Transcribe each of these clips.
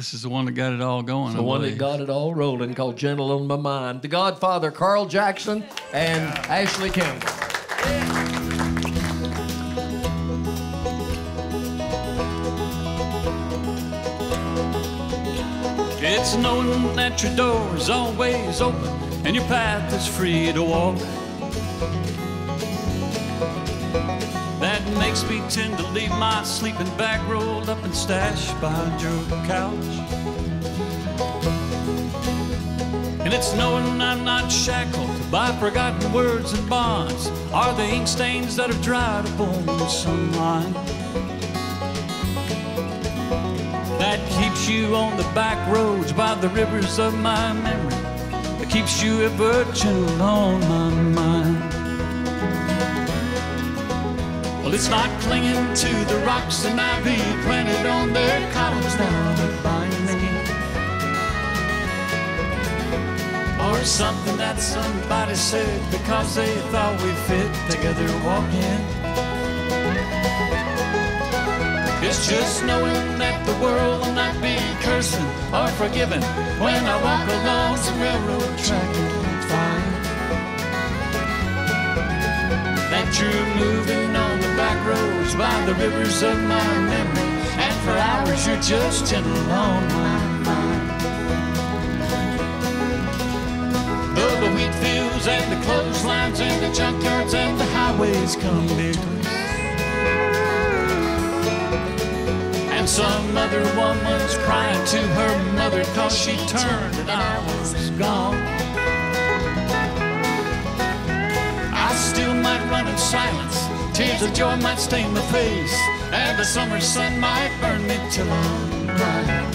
This is the one that got it all going. The one that got it all rolling, called Gentle on My Mind. The Godfather, Carl Jackson and Ashley Campbell. It's knowing that your door is always open and your path is free to walk. That makes me tend to leave my sleeping bag rolled up and stashed behind your couch. And it's knowing I'm not shackled by forgotten words and bonds, or the ink stains that have dried upon the sunline. That keeps you on the back roads by the rivers of my memory. That keeps you ever gentle on my mind. Well, it's not clinging to the rocks and ivy planted on their columns down by me, or something that somebody said because they thought we fit together walking. It's just knowing that the world will not be cursing or forgiven when I walk along some railroad track and find that you're moving on the back roads by the rivers of my memory, and for hours you're just gentle on my mind. Though the wheat fields and the clotheslines and the junkyards and the highways come between, and some other woman's crying to her mother 'cause she turned and I was gone, I still might run in silence. Tears of joy might stain my face, and the summer sun might burn me till I'm blind.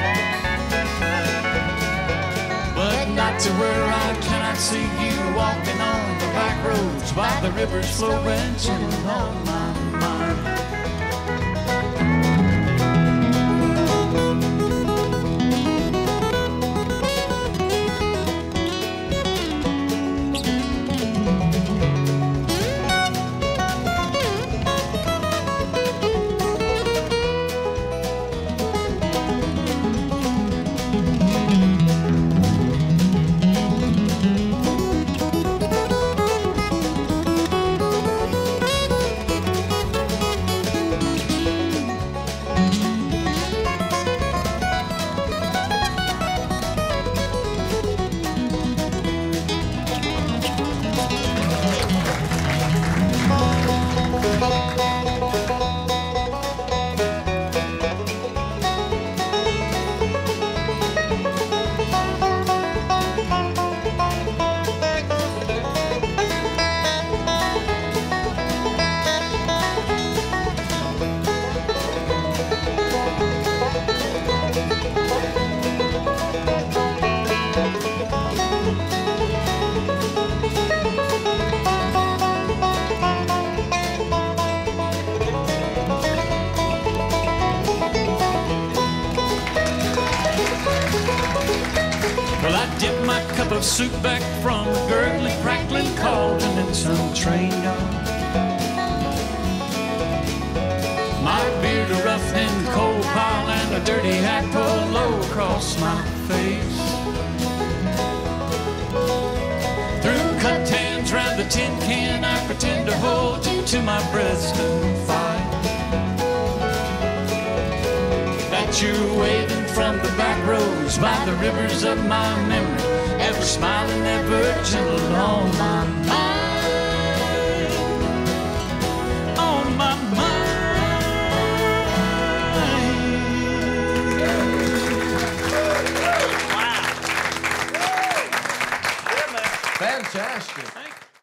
But not to where I cannot see you walking on the back roads by the rivers flowing gentle on my mind. Well, I dipped my cup of soup back from a gurgling, crackling cauldron in some train yard. My beard a rough and coal pile and a dirty hat pulled low across my face. Through cut hands round the tin can, I pretend to hold you to my breast and fight. That you're waving from the back roads by the rivers of my memory, ever smiling, ever gentle on my mind, on my mind. Fantastic.